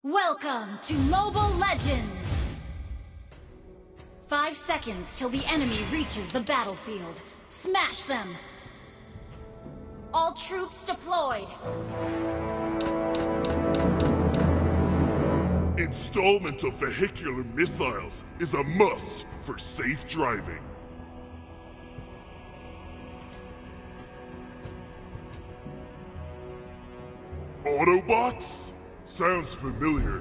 Welcome to Mobile Legends! 5 seconds till the enemy reaches the battlefield. Smash them! All troops deployed! Installment of vehicular missiles is a must for safe driving. Autobots? Sounds familiar.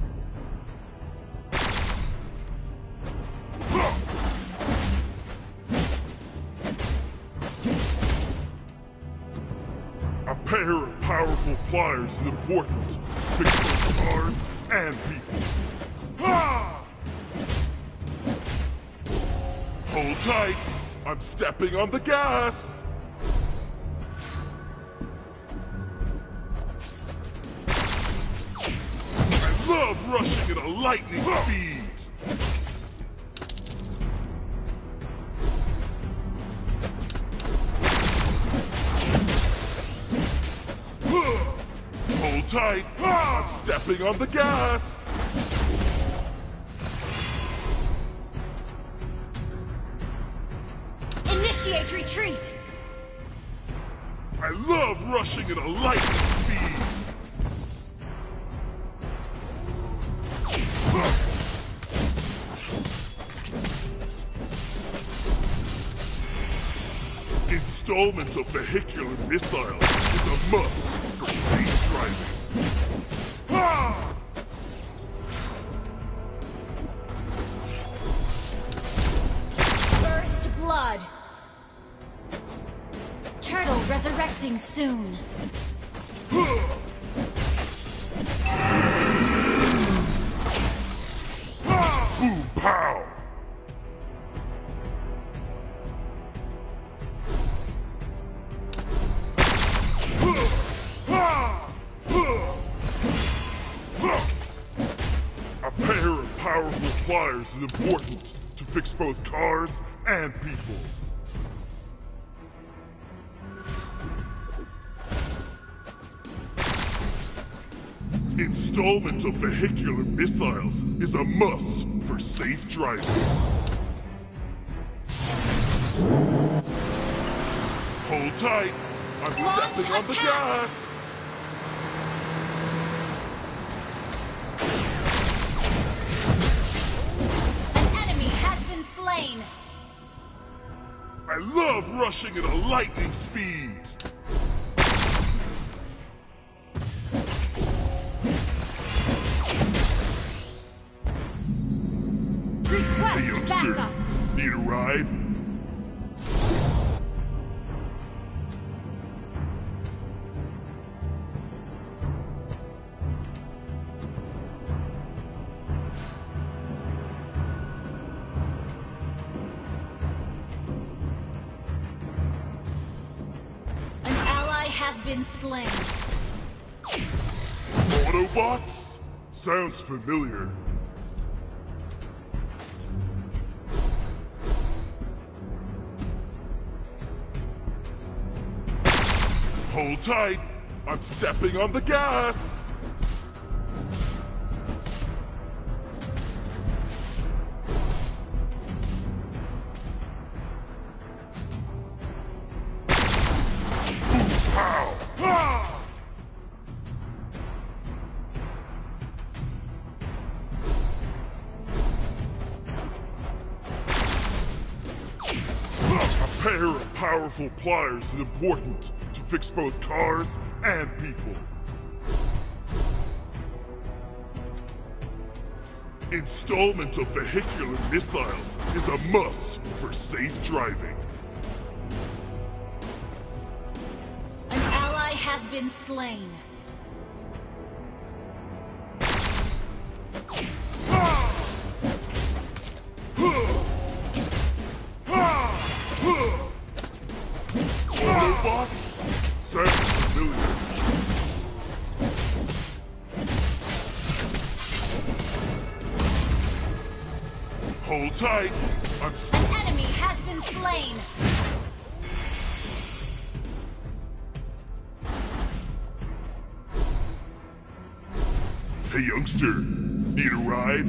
A pair of powerful pliers is important to fix both cars and people. Hold tight, I'm stepping on the gas! I love rushing at a lightning speed! Hold tight, I'm stepping on the gas! Initiate retreat! I love rushing at a lightning speed! Installment of vehicular missiles is a must for safe driving. First blood! Turtle resurrecting soon. Boom pow! A pair of powerful pliers is important to fix both cars and people. Installment of vehicular missiles is a must for safe driving. Hold tight, I'm Launch stepping on the attack! gas! An enemy has been slain! I love rushing at a lightning speed! Hey Request youngster, backup! need a ride? An ally has been slain. Autobots? Sounds familiar. Hold tight, I'm stepping on the gas! Boom, pow! Ah! A pair of powerful pliers is important to fix both cars and people. Installment of vehicular missiles is a must for safe driving. An ally has been slain. Autobots? Sounds familiar. Hold tight, I'm An enemy has been slain. Hey youngster, need a ride?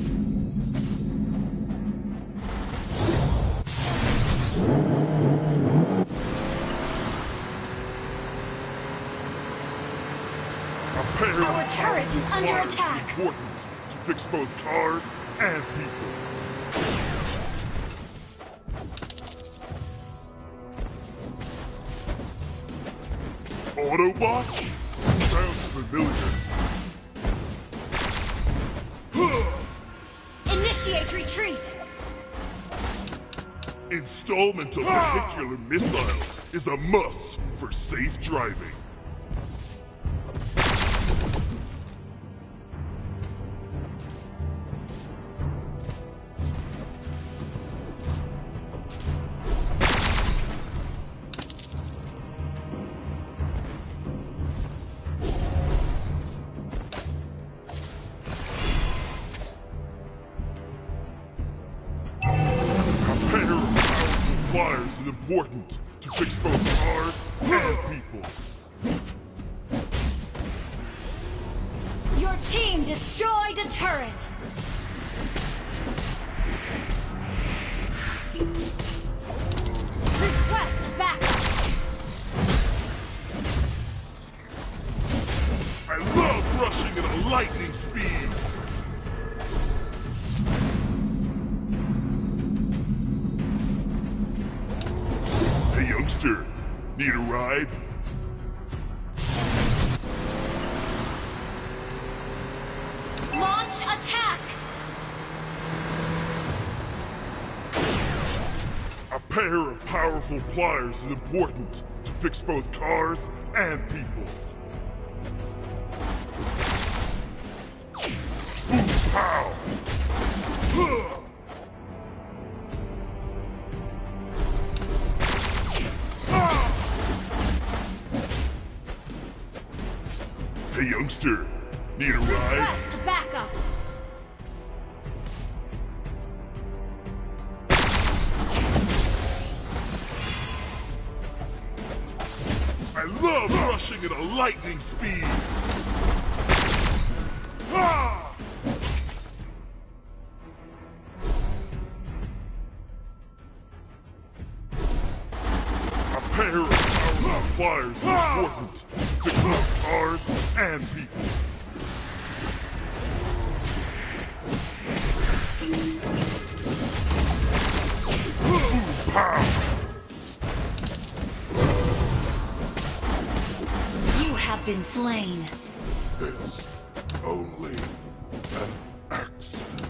Our turret is under attack. Important to fix both cars and people. Autobots? Sounds familiar. Initiate retreat. Installment of vehicular missiles is a must for safe driving. Flyers is important to fix both cars and people. Your team destroyed a turret. Request backup. I love rushing at a lightning speed. Youngster, need a ride? Launch attack! A pair of powerful pliers is important to fix both cars and people. Ooh, pow! Hey youngster, need a ride? Request backup. I love rushing at a lightning speed. Ah! A pair of powerful flyers is important to fix both cars and people. Ooh, pow! You have been slain. It's only an accident.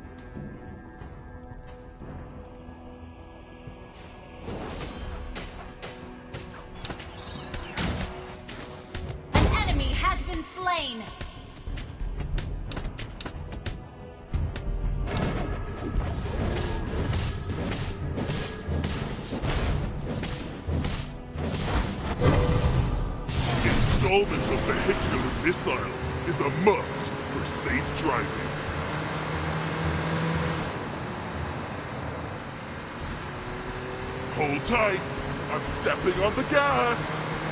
An enemy has been slain. Installment of vehicular missiles is a must for safe driving. Hold tight, I'm stepping on the gas!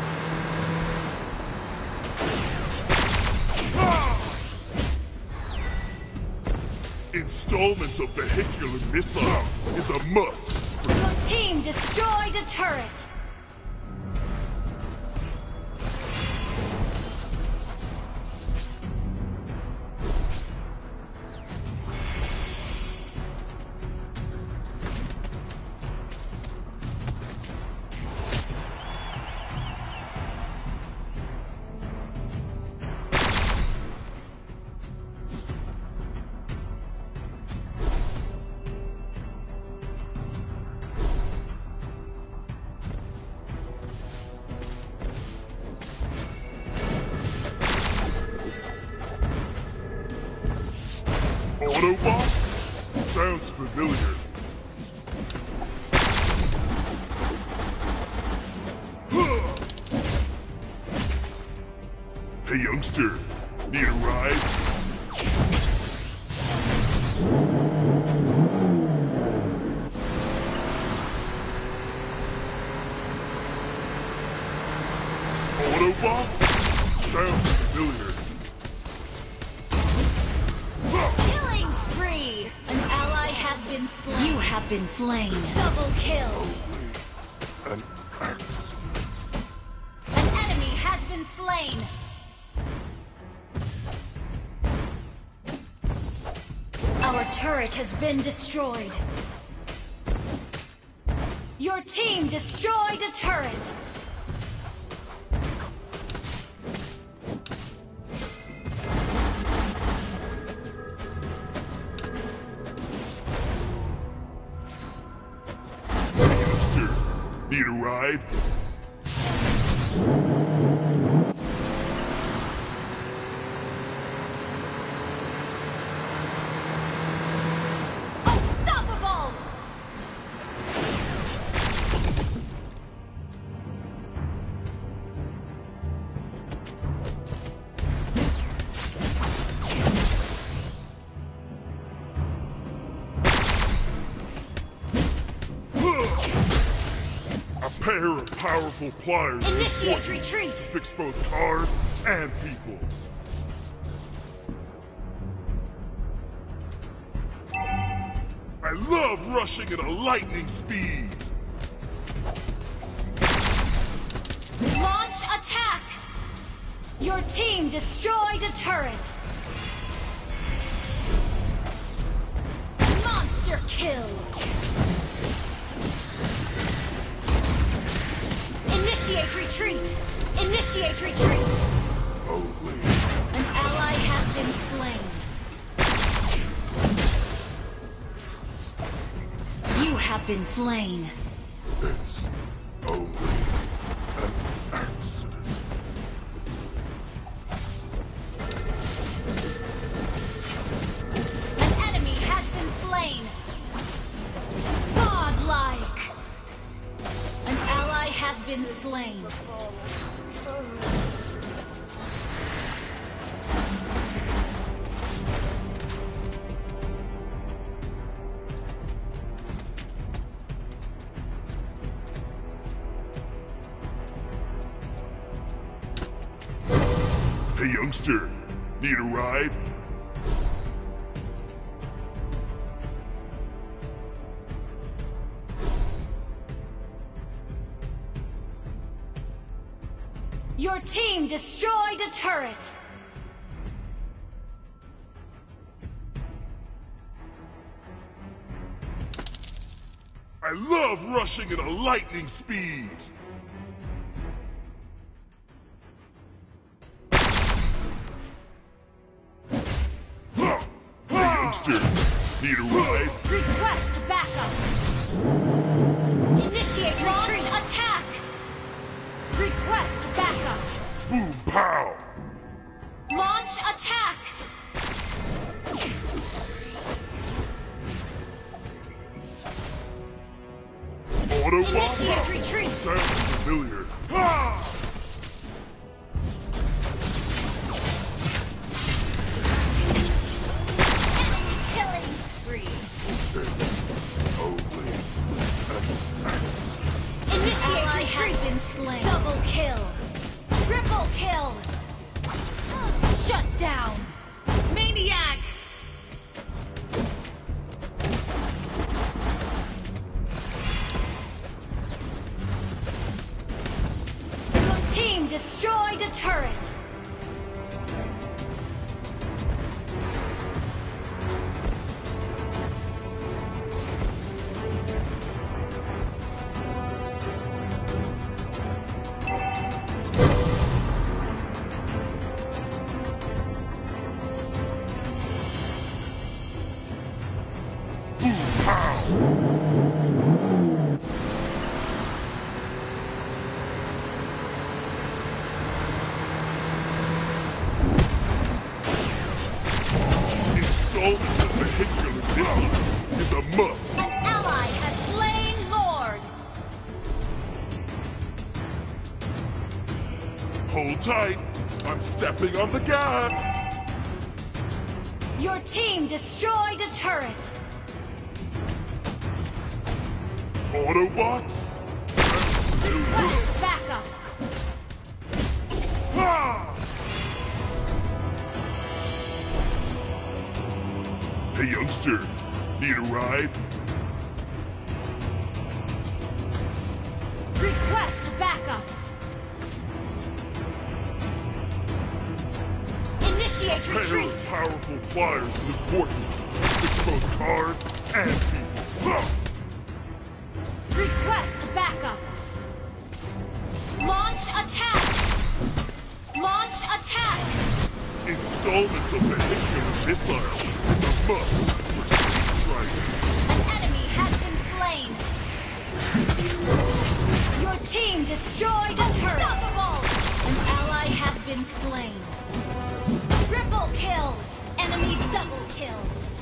Ah! Installment of vehicular missiles is a must. Your team destroyed a turret. Autobots? Sounds familiar. Hey youngster, need a ride? Autobots? Sounds familiar. been slain. You have been slain. Double kill. An axe. An enemy has been slain. Our turret has been destroyed. Your team destroyed a turret. Need a ride? Unstoppable! A pair of powerful pliers. Initiate retreat! Fix both cars and people. I love rushing at a lightning speed. Launch attack! Your team destroyed a turret. Monster kill! Initiate retreat! Initiate retreat! Holy. An ally has been slain. You have been slain. It's only an accident. An enemy has been slain. Godlike! An ally has been slain. Hey, youngster, need a ride? Your team destroyed a turret. I love rushing at a lightning speed. Youngster, need a ride? Request backup. Initiate retreat attack. Request backup. Boom, pow! Launch attack. Autobot? Initiate retreat. Sounds familiar. Ha! Enemy killing spree. Only an axe. Initiate retreat. Has been slain. Double kill. Triple kill. Shut down. Maniac. Your team destroyed a turret. Installment of vehicular system is a must. An ally has slain Lord. Hold tight. I'm stepping on the gas. Your team destroyed a turret. Autobots? Request backup. Ah! Hey, youngster. Need a ride? Request backup. Initiate A pair of retreat. powerful flyers is important to fix both cars and people. Request backup. Launch attack. Launch attack. Installment of vehicular missile is a must for safe strike. An enemy has been slain. Your team destroyed a turret. An ally has been slain. Triple kill. Enemy double kill.